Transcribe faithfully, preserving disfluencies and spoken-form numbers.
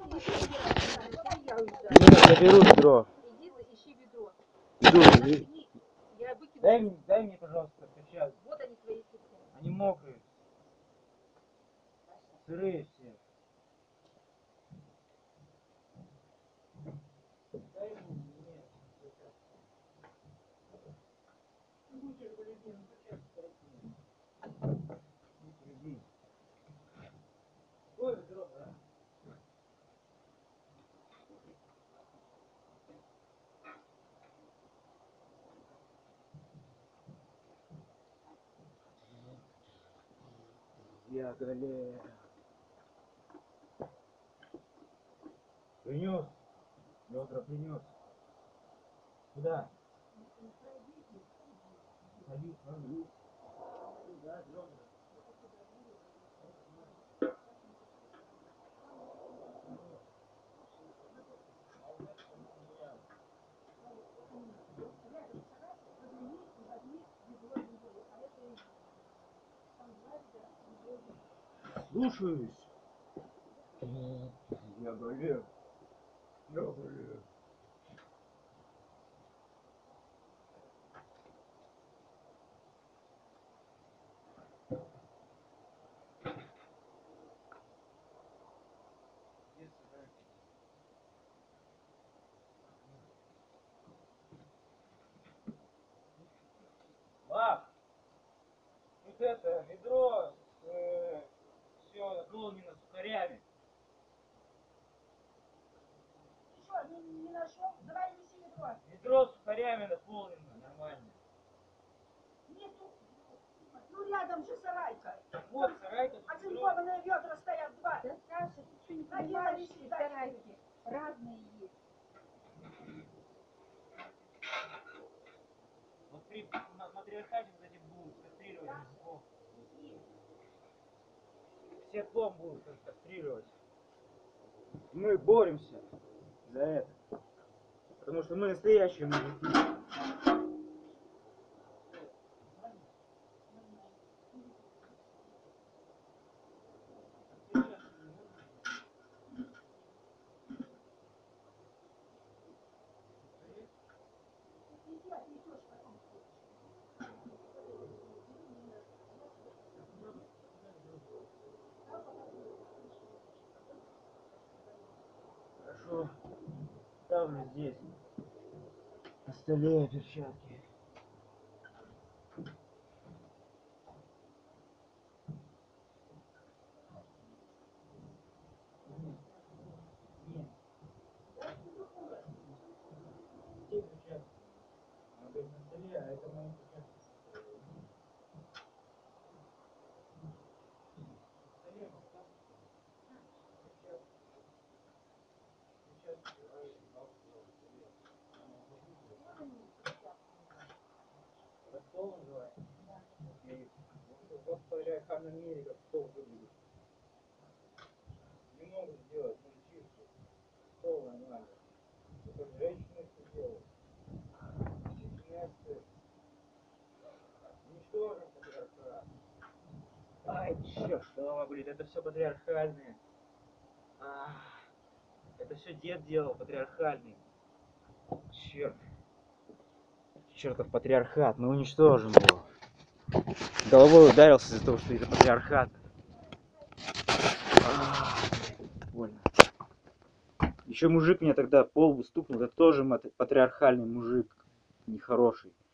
Нет, я беру ведро. Иди, ищи ведро. Иду, иди. Я выкину. Дай мне, дай мне, пожалуйста, перчатки. Вот они твои перчатки. Они мокрые. Сырые все. Дай мне, нет. Ой, ведро, да? Я галея. Принес. Ведра принес. Куда? Ходи, ходи. Да, ведра. Слушаюсь. Я болею. Я болею. Мах, вот это ведро э, все наполнено сухарями. Ты что, не, не нашел? Давай неси ведро. Ведро с сухарями наполнено, нормально. Нету. Ну рядом же сарайка. Вот сарайка, тут ведро. Оцинкованные ведра стоят два. Да, Саша, ты что не Один понимаешь, висит, что дальше сарайки разные есть. Вот при ма- матриархате вот эти будут кастрировать мужиков. Всех дом будут кастрировать. Мы боремся за это. Потому что мы настоящие мужики. Хорошо. Ставлю здесь. На столе перчатки. Те перчатки. Она говорит, на столе, а это мои перчатки. Это стол называется? И вот в патриархальном мире как стол выглядит. Не могут сделать мужчинку. Стол нормально. Это женщины все делают. Семнадцать. Уничтожим патриархат. Ай, черт, голова болит. Это все патриархальное. А, это все дед делал, патриархальный. Черт. Чертов патриархат, мы уничтожим его. Головой ударился из-за того, что это патриархат. А, больно. Еще мужик меня тогда по лбу стукнул, это тоже патриархальный мужик, нехороший.